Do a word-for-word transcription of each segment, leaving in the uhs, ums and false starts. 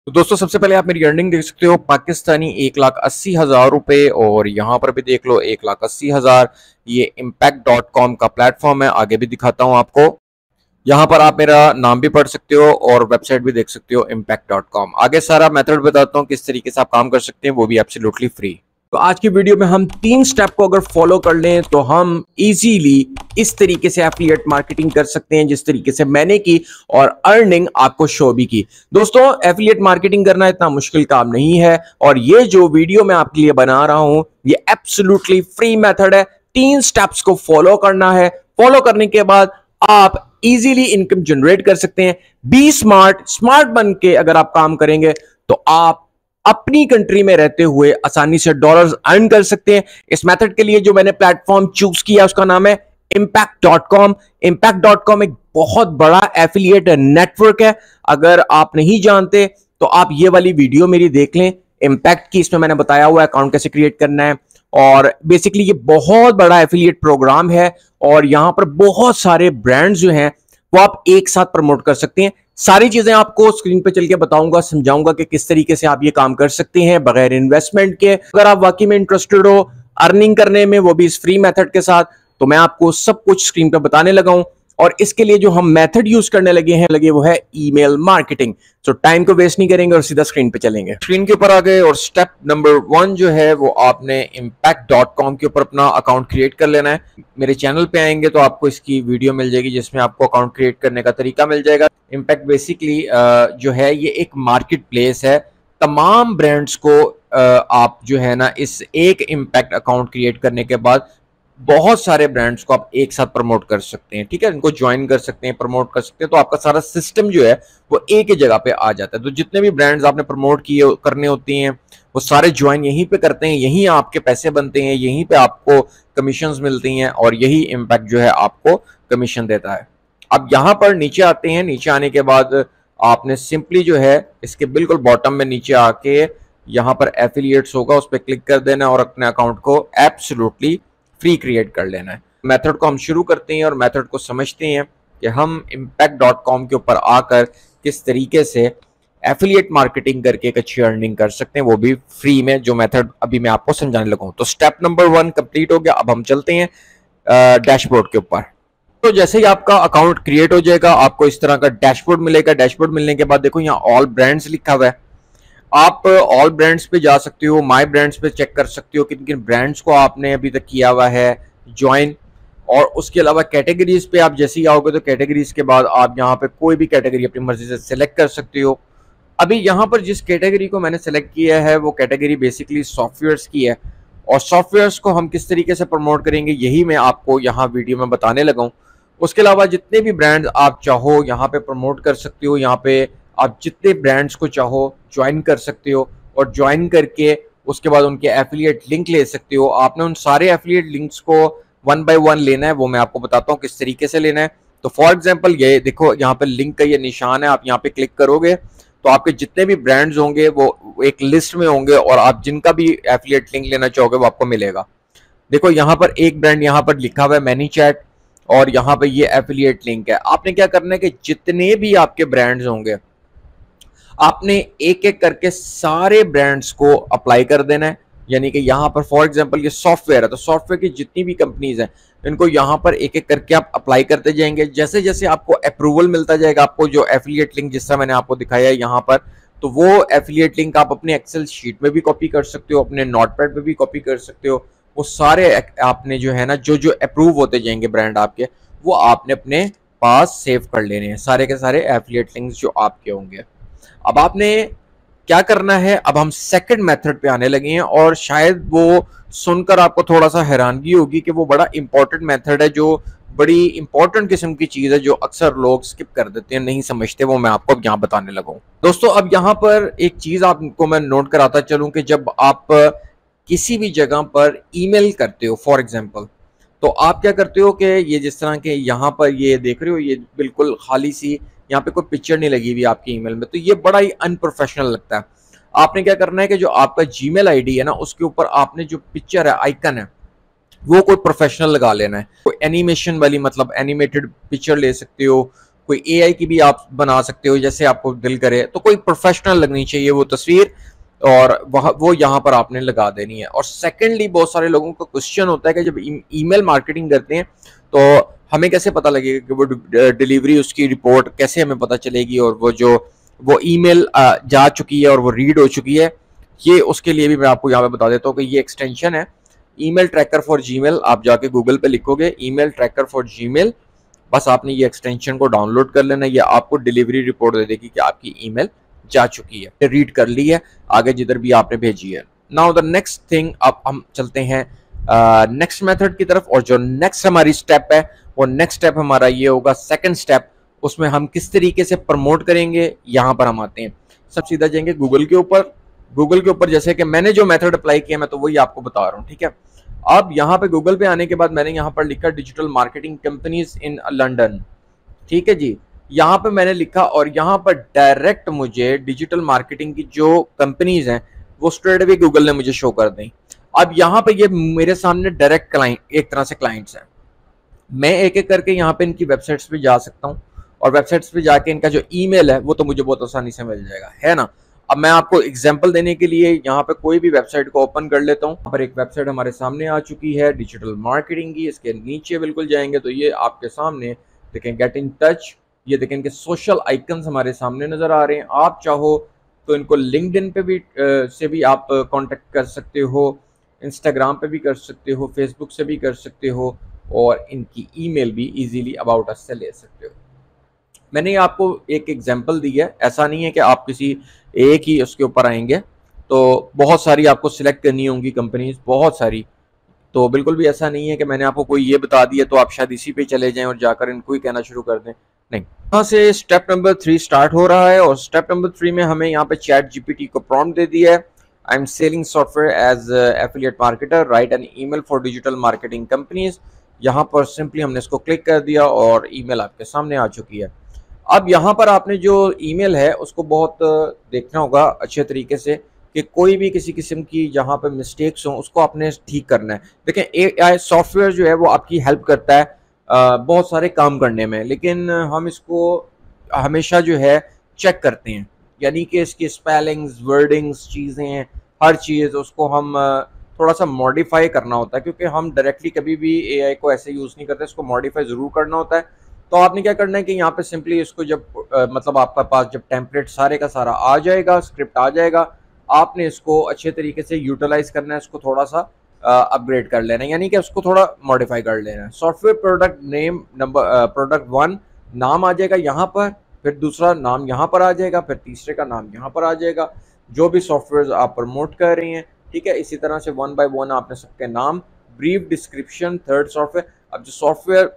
तो दोस्तों सबसे पहले आप मेरी अर्निंग देख सकते हो पाकिस्तानी एक लाख अस्सी हजार रुपए और यहाँ पर भी देख लो एक लाख अस्सी हजार। ये इम्पैक्ट डॉट कॉम का प्लेटफॉर्म है, आगे भी दिखाता हूँ आपको। यहाँ पर आप मेरा नाम भी पढ़ सकते हो और वेबसाइट भी देख सकते हो इम्पैक्ट डॉट कॉम। आगे सारा मेथड बताता हूँ किस तरीके से आप काम कर सकते हैं, वो भी एब्सोल्युटली फ्री। तो आज की वीडियो में हम तीन स्टेप को अगर फॉलो कर लें तो हम इजीली इस तरीके से एफिलिएट मार्केटिंग कर सकते हैं जिस तरीके से मैंने की और अर्निंग आपको शो भी की। दोस्तों एफिलिएट मार्केटिंग करना इतना मुश्किल काम नहीं है और ये जो वीडियो मैं आपके लिए बना रहा हूं ये एब्सोल्युटली फ्री मेथड है। तीन स्टेप्स को फॉलो करना है, फॉलो करने के बाद आप इजीली इनकम जनरेट कर सकते हैं। बी स्मार्ट, स्मार्ट बन के अगर आप काम करेंगे तो आप अपनी कंट्री में रहते हुए आसानी से डॉलर्स अर्न कर सकते हैं। इस मेथड के लिए जो मैंने प्लेटफॉर्म चूज किया उसका नाम है impact dot com. Impact dot com एक बहुत बड़ा एफिलिएट नेटवर्क है। अगर आप नहीं जानते तो आप ये वाली वीडियो मेरी देख लें इम्पैक्ट की, इसमें मैंने बताया हुआ है अकाउंट कैसे क्रिएट करना है। और बेसिकली ये बहुत बड़ा एफिलिएट प्रोग्राम है और यहां पर बहुत सारे ब्रांड्स जो हैं वो आप एक साथ प्रमोट कर सकते हैं। सारी चीजें आपको स्क्रीन पे चल के बताऊंगा, समझाऊंगा कि किस तरीके से आप ये काम कर सकते हैं बगैर इन्वेस्टमेंट के। अगर आप वाकई में इंटरेस्टेड हो अर्निंग करने में, वो भी इस फ्री मेथड के साथ, तो मैं आपको सब कुछ स्क्रीन पे बताने लगा हूं। और इसके लिए जो हम मेथड यूज करने लगे हैं लगे वो है ईमेल मार्केटिंग। सो टाइम को वेस्ट नहीं करेंगे और सीधा स्क्रीन पे चलेंगे। स्क्रीन के ऊपर आ गए और स्टेप नंबर वन जो है वो आपने इम्पैक्ट डॉट कॉम के ऊपर अपना अकाउंट क्रिएट कर लेना है। मेरे चैनल पे आएंगे तो आपको इसकी वीडियो मिल जाएगी जिसमें आपको अकाउंट क्रिएट करने का तरीका मिल जाएगा। इम्पैक्ट बेसिकली जो है ये एक मार्केट प्लेस है। तमाम ब्रांड्स को आप जो है ना इस एक इम्पैक्ट अकाउंट क्रिएट करने के बाद बहुत सारे ब्रांड्स को आप एक साथ प्रमोट कर सकते हैं। ठीक है, इनको ज्वाइन कर सकते हैं, प्रमोट कर सकते हैं, तो आपका सारा सिस्टम जो है वो एक ही जगह पे आ जाता है। तो जितने भी ब्रांड्स आपने प्रमोट किए करने होती हैं वो सारे ज्वाइन यहीं पे करते हैं, यहीं आपके पैसे बनते हैं, यहीं पे आपको कमीशंस मिलती हैं और यही इम्पैक्ट जो है आपको कमीशन देता है। अब यहाँ पर नीचे आते हैं। नीचे आने के बाद आपने सिंपली जो है इसके बिल्कुल बॉटम में नीचे आके यहाँ पर एफिलिएट्स होगा, उस पर क्लिक कर देना और अपने अकाउंट को एब्सोल्युटली फ्री क्रिएट कर लेना है। मेथड को हम शुरू करते हैं और मेथड को समझते हैं कि हम इम्पैक्ट डॉट कॉम के ऊपर आकर किस तरीके से एफिलिएट मार्केटिंग करके एक अच्छी अर्निंग कर सकते हैं, वो भी फ्री में, जो मेथड अभी मैं आपको समझाने लगा हूं। तो स्टेप नंबर वन कंप्लीट हो गया। अब हम चलते हैं डैशबोर्ड के ऊपर। तो जैसे ही आपका अकाउंट क्रिएट हो जाएगा आपको इस तरह का डैशबोर्ड मिलेगा। डैशबोर्ड मिलने के बाद देखो यहाँ ऑल ब्रांड्स लिखा हुआ है। आप ऑल ब्रांड्स पे जा सकते हो, माय ब्रांड्स पे चेक कर सकते हो किन किन ब्रांड्स को आपने अभी तक किया हुआ है ज्वाइन। और उसके अलावा कैटेगरीज पे आप जैसे ही आओगे तो कैटेगरीज के बाद आप यहाँ पे कोई भी कैटेगरी अपनी मर्जी से सिलेक्ट कर सकते हो। अभी यहाँ पर जिस कैटेगरी को मैंने सेलेक्ट किया है वो कैटेगरी बेसिकली सॉफ्टवेयर्स की है और सॉफ्टवेयर्स को हम किस तरीके से प्रमोट करेंगे यही मैं आपको यहाँ वीडियो में बताने लगा हूँ। उसके अलावा जितने भी ब्रांड्स आप चाहो यहाँ पे प्रमोट कर सकते हो। यहाँ पे आप जितने ब्रांड्स को चाहो ज्वाइन कर सकते हो और ज्वाइन करके उसके बाद उनके एफिलिएट लिंक ले सकते हो। आपने उन सारे एफिलिएट लिंक्स को वन बाय वन लेना है, वो मैं आपको बताता हूँ किस तरीके से लेना है। तो फॉर एग्जांपल ये देखो यहाँ पे लिंक का ये निशान है, आप यहाँ पे क्लिक करोगे तो आपके जितने भी ब्रांड्स होंगे वो एक लिस्ट में होंगे और आप जिनका भी एफिलिएट लिंक लेना चाहोगे वो आपको मिलेगा। देखो यहाँ पर एक ब्रांड यहाँ पर लिखा हुआ है मैनीचैट और यहाँ पे ये एफिलिएट लिंक है। आपने क्या करना है कि जितने भी आपके ब्रांड्स होंगे आपने एक एक करके सारे ब्रांड्स को अप्लाई कर देना है। यानी कि यहाँ पर फॉर एग्जांपल ये सॉफ्टवेयर है तो सॉफ्टवेयर की जितनी भी कंपनीज हैं इनको यहाँ पर एक एक करके आप अप्लाई करते जाएंगे। जैसे जैसे आपको अप्रूवल मिलता जाएगा, आपको जो एफिलिएट लिंक जिस तरह मैंने आपको दिखाया है यहाँ पर, तो वो एफिलिएट लिंक आप अपने एक्सेल शीट में भी कॉपी कर सकते हो, अपने नोटपैड पे भी कॉपी कर सकते हो। वो सारे आपने जो है ना जो जो अप्रूव होते जाएंगे ब्रांड आपके, वो आपने अपने पास सेव कर लेने हैं, सारे के सारे एफिलिएट लिंक्स जो आपके होंगे। अब आपने क्या करना है, अब हम सेकंड मेथड पे आने लगे हैं और शायद वो सुनकर आपको थोड़ा सा हैरानगी होगी कि वो बड़ा इंपॉर्टेंट मेथड है, जो बड़ी इंपॉर्टेंट किस्म की चीज है जो अक्सर लोग स्किप कर देते हैं, नहीं समझते। वो मैं आपको अब यहाँ बताने लगा हूँ। दोस्तों अब यहाँ पर एक चीज आपको मैं नोट कराता चलूं कि जब आप किसी भी जगह पर ईमेल करते हो फॉर एग्जाम्पल, तो आप क्या करते हो कि ये जिस तरह के यहाँ पर ये देख रहे हो ये बिल्कुल खाली सी, यहाँ पे कोई पिक्चर नहीं लगी हुई आपकी ईमेल में, तो ये बड़ा ही अनप्रोफेशनल लगता है। आपने क्या करना है कि जो आपका जीमेल आईडी है ना उसके ऊपर आपने जो पिक्चर है, आइकन है, वो कोई प्रोफेशनल लगा लेना है। कोई एनिमेशन वाली, मतलब एनिमेटेड पिक्चर ले सकते हो, कोई एआई की भी आप बना सकते हो जैसे आपको दिल करे, तो कोई प्रोफेशनल लगनी चाहिए वो तस्वीर, और वह वो यहाँ पर आपने लगा देनी है। और सेकेंडली बहुत सारे लोगों का क्वेश्चन होता है कि जब ईमेल मार्केटिंग करते हैं तो हमें कैसे पता लगेगा कि वो डिलीवरी, उसकी रिपोर्ट कैसे हमें पता चलेगी, और वो जो वो ईमेल जा चुकी है और वो रीड हो चुकी है। ये उसके लिए भी मैं आपको यहाँ पे बता देता हूँ कि ये एक्सटेंशन है ईमेल ट्रैकर फॉर जीमेल। आप जाके गूगल पे लिखोगे ईमेल ट्रैकर फॉर जीमेल, बस आपने ये एक्सटेंशन को डाउनलोड कर लेना। ये आपको डिलीवरी रिपोर्ट दे देगी कि आपकी ईमेल जा चुकी है, रीड कर ली है, आगे जिधर भी आपने भेजी है। नाउ द नेक्स्ट थिंग, अब हम चलते हैं नेक्स्ट uh, मेथड की तरफ, और जो नेक्स्ट हमारी स्टेप है वो नेक्स्ट स्टेप हमारा ये होगा सेकंड स्टेप। उसमें हम किस तरीके से प्रमोट करेंगे, यहाँ पर हम आते हैं। सब सीधा जाएंगे गूगल के ऊपर। गूगल के ऊपर जैसे कि मैंने जो मेथड अप्लाई किया मैं तो वही आपको बता रहा हूँ, ठीक है। अब यहाँ पे गूगल पे आने के बाद मैंने यहाँ पर लिखा digital marketing companies in London, ठीक है जी। यहाँ पे मैंने लिखा और यहाँ पर डायरेक्ट मुझे डिजिटल मार्केटिंग की जो कंपनीज हैं वो स्ट्रेट अवे गूगल ने मुझे शो कर दी। अब यहाँ पे ये मेरे सामने डायरेक्ट क्लाइंट, एक तरह से क्लाइंट्स हैं। मैं एक एक करके यहाँ पे इनकी वेबसाइट्स पे जा सकता हूँ, और वेबसाइट्स पे जाके इनका जो ईमेल है वो तो मुझे बहुत आसानी से मिल जाएगा, है ना। अब मैं आपको एग्जांपल देने के लिए यहाँ पे कोई भी वेबसाइट को ओपन कर लेता हूँ। यहाँ पर एक वेबसाइट हमारे सामने आ चुकी है डिजिटल मार्केटिंग की। इसके नीचे बिल्कुल जाएंगे तो ये आपके सामने देखें गेट इन टच, ये देखें इनके सोशल आइकन्स हमारे सामने नजर आ रहे हैं। आप चाहो तो इनको लिंक्डइन पे भी आ, से भी आप कांटेक्ट कर सकते हो, इंस्टाग्राम पे भी कर सकते हो, फेसबुक से भी कर सकते हो, और इनकी ईमेल भी इजीली अबाउट अस से ले सकते हो। मैंने आपको एक एग्जांपल दी है, ऐसा नहीं है कि आप किसी एक ही उसके ऊपर आएंगे, तो बहुत सारी आपको सिलेक्ट करनी होंगी कंपनीज, बहुत सारी। तो बिल्कुल भी ऐसा नहीं है कि मैंने आपको कोई ये बता दिया तो आप शायद इसी पे चले जाएं और जाकर इनको ही कहना शुरू कर दें, नहीं। यहाँ से स्टेप नंबर थ्री स्टार्ट हो रहा है, और स्टेप नंबर थ्री में हमें यहाँ पे चैट जीपीटी को प्रॉम्प्ट दे दिया है, I am selling software as affiliate marketer, write an email for digital marketing companies. यहाँ पर सिंपली हमने इसको क्लिक कर दिया और ईमेल आपके सामने आ चुकी है। अब यहाँ पर आपने जो ईमेल है उसको बहुत देखना होगा अच्छे तरीके से कि कोई भी किसी किस्म की जहाँ पे मिस्टेक्स हों उसको आपने ठीक करना है। देखें एआई सॉफ्टवेयर जो है वो आपकी हेल्प करता है आ, बहुत सारे काम करने में, लेकिन हम इसको हमेशा जो है चेक करते हैं, यानी कि इसकी स्पेलिंग्स, वर्डिंग्स, चीज़ें, हर चीज़ उसको हम थोड़ा सा मॉडिफाई करना होता है, क्योंकि हम डायरेक्टली कभी भी एआई को ऐसे यूज़ नहीं करते, इसको मॉडिफाई ज़रूर करना होता है। तो आपने क्या करना है कि यहाँ पे सिंपली इसको जब आ, मतलब आपका पास जब टेम्पलेट सारे का सारा आ जाएगा, स्क्रिप्ट आ जाएगा, आपने इसको अच्छे तरीके से यूटिलाइज करना है, इसको थोड़ा सा अपग्रेड कर लेना है, यानी कि उसको थोड़ा मॉडिफाई कर लेना है। Software product name number product one नाम आ जाएगा यहाँ पर, फिर दूसरा नाम यहाँ पर आ जाएगा, फिर तीसरे का नाम यहाँ पर आ जाएगा, जो भी सॉफ्टवेयर आप प्रमोट कर रही हैं, ठीक है। इसी तरह से वन बाय वन आपने सबके नाम, ब्रीफ डिस्क्रिप्शन, थर्ड सॉफ्टवेयर। अब जो सॉफ्टवेयर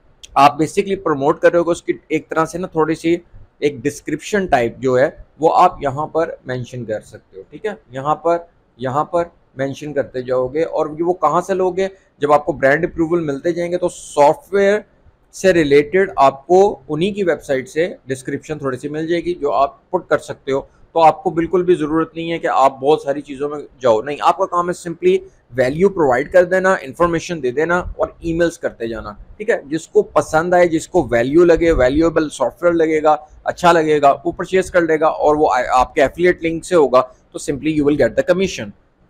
आप बेसिकली प्रमोट कर रहे हो उसकी एक तरह से ना थोड़ी सी एक डिस्क्रिप्शन टाइप जो है वो आप यहाँ पर मेंशन कर सकते हो, ठीक है। यहाँ पर यहाँ पर मेंशन करते जाओगे, और वो कहाँ से लोगे, जब आपको ब्रांड अप्रूवल मिलते जाएंगे तो सॉफ्टवेयर से रिलेटेड आपको उन्हीं की वेबसाइट से डिस्क्रिप्शन थोड़ी सी मिल जाएगी जो आप पुट कर सकते हो। तो आपको बिल्कुल भी ज़रूरत नहीं है कि आप बहुत सारी चीज़ों में जाओ, नहीं, आपका काम है सिंपली वैल्यू प्रोवाइड कर देना, इन्फॉर्मेशन दे देना और ईमेल्स करते जाना, ठीक है। जिसको पसंद आए, जिसको वैल्यू लगे, वैल्यूएबल सॉफ्टवेयर लगेगा, अच्छा लगेगा, वो परचेज कर लेगा, और वो आपके एफिलिएट लिंक से होगा तो simply you will get the commission.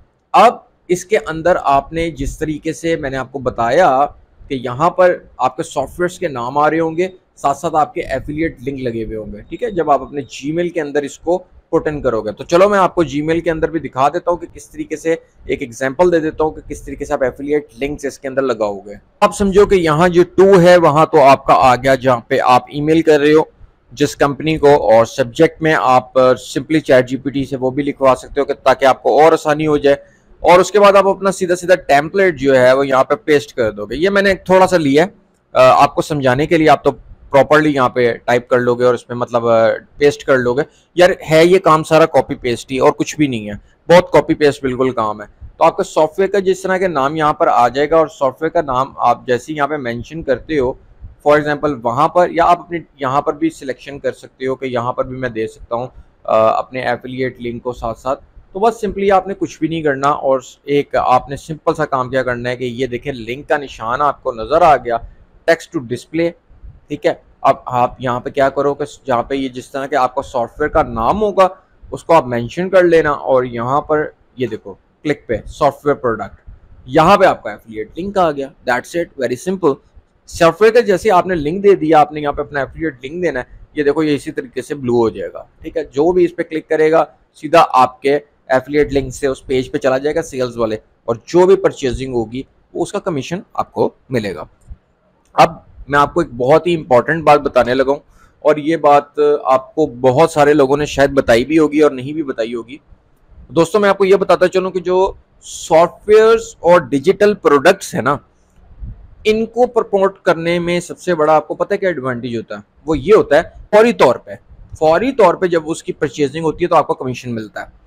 अब इसके अंदर आपने जिस तरीके से मैंने आपको बताया कि यहाँ पर आपके सॉफ्टवेयर्स के नाम आ रहे होंगे, साथ साथ आपके एफिलिएट लिंक लगे हुए होंगे, ठीक है, जब आप अपने जीमेल के अंदर इसको पुट इन करोगे। तो चलो मैं आपको जीमेल के अंदर भी दिखा देता हूँ कि किस तरीके से, एक एग्जांपल दे देता हूँ कि किस तरीके से आप एफिलिएट लिंक्स इसके अंदर लगाओगे। आप समझो कि यहाँ जो टू है वहां तो आपका आ गया जहाँ पे आप ईमेल कर रहे हो जिस कंपनी को, और सब्जेक्ट में आप सिंपली चैट जीपीटी से वो भी लिखवा सकते हो कि ताकि आपको और आसानी हो जाए। और उसके बाद आप अपना सीधा सीधा टेम्पलेट जो है वो यहाँ पे पेस्ट कर दोगे। ये मैंने थोड़ा सा लिया है आपको समझाने के लिए, आप तो प्रॉपर्ली यहाँ पे टाइप कर लोगे और इसमें मतलब पेस्ट कर लोगे। यार है ये काम सारा कॉपी पेस्ट ही, और कुछ भी नहीं है, बहुत कॉपी पेस्ट बिल्कुल काम है। तो आपका सॉफ्टवेयर का जिस तरह के नाम यहाँ पर आ जाएगा, और सॉफ्टवेयर का नाम आप जैसे यहाँ पे मेंशन करते हो, फॉर एग्जांपल वहाँ पर, या आप अपने यहाँ पर भी सिलेक्शन कर सकते हो कि यहाँ पर भी मैं दे सकता हूँ अपने एफिलिएट लिंक को साथ साथ। तो बस सिंपली आपने कुछ भी नहीं करना, और एक आपने सिंपल सा काम क्या करना है कि ये देखें लिंक का निशान आपको नज़र आ गया, टेक्स्ट टू डिस्प्ले, ठीक है। अब आप यहाँ पे क्या करो कि जहाँ पे ये जिस तरह के आपका सॉफ्टवेयर का नाम होगा उसको आप मेंशन कर लेना, और यहाँ पर ये देखो क्लिक पे सॉफ्टवेयर प्रोडक्ट, यहाँ पे आपका एफिलिएट लिंक आ गया। That's it, very simple. Software का जैसे आपने लिंक दे दिया, आपने यहाँ पे अपना एफिलिएट लिंक देना है, ये देखो ये इसी तरीके से ब्लू हो जाएगा। ठीक है, जो भी इस पे क्लिक करेगा सीधा आपके एफिलिएट लिंक से उस पेज पे चला जाएगा सेल्स वाले, और जो भी परचेजिंग होगी वो उसका कमीशन आपको मिलेगा। अब मैं आपको एक बहुत ही इंपॉर्टेंट बात बताने लगा हूँ, और ये बात आपको बहुत सारे लोगों ने शायद बताई भी होगी और नहीं भी बताई होगी। दोस्तों मैं आपको ये बताता चलूं कि जो सॉफ्टवेयर्स और डिजिटल प्रोडक्ट्स है ना, इनको प्रमोट करने में सबसे बड़ा आपको पता है क्या एडवांटेज होता है? वो ये होता है फौरी तौर पे फौरी तौर पे जब उसकी परचेजिंग होती है तो आपको कमीशन मिलता है।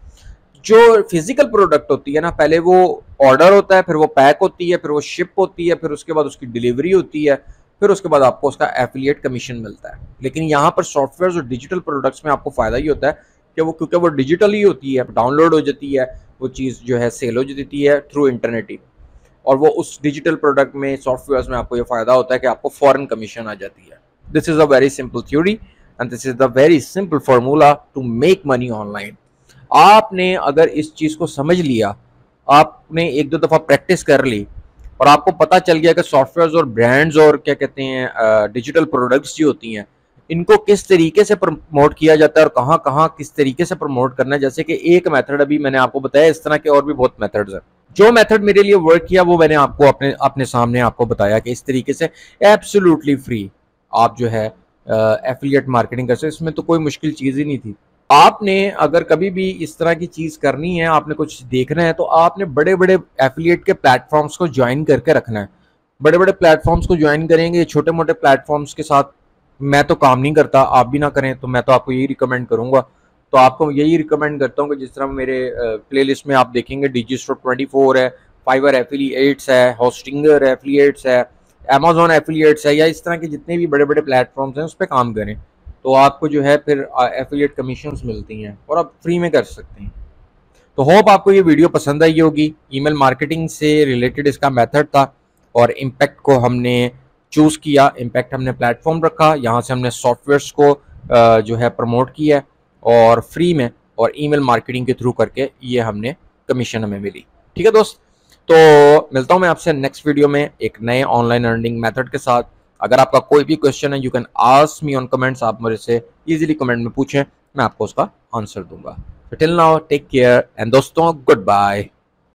जो फिजिकल प्रोडक्ट होती है ना, पहले वो ऑर्डर होता है, फिर वो पैक होती है, फिर वो शिप होती है, फिर उसके बाद उसकी डिलीवरी होती है, फिर उसके बाद आपको उसका एफिलिएट कमीशन मिलता है। लेकिन यहाँ पर सॉफ्टवेयर और डिजिटल प्रोडक्ट्स में आपको फायदा ही होता है कि वो क्योंकि वो डिजिटल ही होती है, डाउनलोड हो जाती है, वो चीज़ जो है सेल हो जाती है थ्रू इंटरनेट ही, और वो उस डिजिटल प्रोडक्ट में सॉफ्टवेयर में आपको ये फायदा होता है कि आपको फॉरेन कमीशन आ जाती है। This is a very simple theory and this is the very simple formula to make money online. आपने अगर इस चीज को समझ लिया, आपने एक दो दफा प्रैक्टिस कर ली, और आपको पता चल गया कि सॉफ्टवेयर और ब्रांड्स और क्या कहते हैं डिजिटल प्रोडक्ट्स जो होती हैं, इनको किस तरीके से प्रमोट किया जाता है और कहाँ कहाँ किस तरीके से प्रमोट करना है। जैसे कि एक मेथड अभी मैंने आपको बताया, इस तरह के और भी बहुत मेथड्स हैं। जो मेथड मेरे लिए वर्क किया वो मैंने आपको अपने अपने सामने आपको बताया कि इस तरीके से एब्सोल्युटली फ्री आप जो है एफिलिएट मार्केटिंग कर सकते। इसमें तो कोई मुश्किल चीज़ ही नहीं थी। आपने अगर कभी भी इस तरह की चीज़ करनी है, आपने कुछ देखना है, तो आपने बड़े बड़े एफिलिएट के प्लेटफॉर्म्स को ज्वाइन करके रखना है। बड़े बड़े प्लेटफॉर्म्स को ज्वाइन करेंगे, छोटे मोटे प्लेटफॉर्म्स के साथ मैं तो काम नहीं करता, आप भी ना करें, तो मैं तो आपको यही रिकमेंड करूंगा। तो आपको यही रिकमेंड करता हूँ कि जिस तरह मेरे प्लेलिस्ट में आप देखेंगे डिजिस्टोर ट्वेंटी फोर है, फाइवर एफिलिएट्स है, होस्टिंगर एफिलिएट्स है, अमेजोन एफिलिएट्स है, या इस तरह के जितने भी बड़े बड़े प्लेटफॉर्म्स हैं उस पर काम करें, तो आपको जो है फिर एफिलिएट कमीशंस मिलती हैं और आप फ्री में कर सकते हैं। तो होप आपको ये वीडियो पसंद आई होगी। ईमेल मार्केटिंग से रिलेटेड इसका मेथड था, और इम्पैक्ट को हमने चूज़ किया, इम्पैक्ट हमने प्लेटफॉर्म रखा, यहाँ से हमने सॉफ्टवेयर्स को जो है प्रमोट किया और फ्री में, और ईमेल मार्केटिंग के थ्रू करके ये हमने कमीशन हमें मिली। ठीक है दोस्त, तो मिलता हूँ मैं आपसे नेक्स्ट वीडियो में एक नए ऑनलाइन अर्निंग मेथड के साथ। अगर आपका कोई भी क्वेश्चन है you can ask me on comments, आप मेरे से इजीली कमेंट में पूछें, मैं आपको उसका आंसर दूंगा। Till now take care and दोस्तों गुड बाय।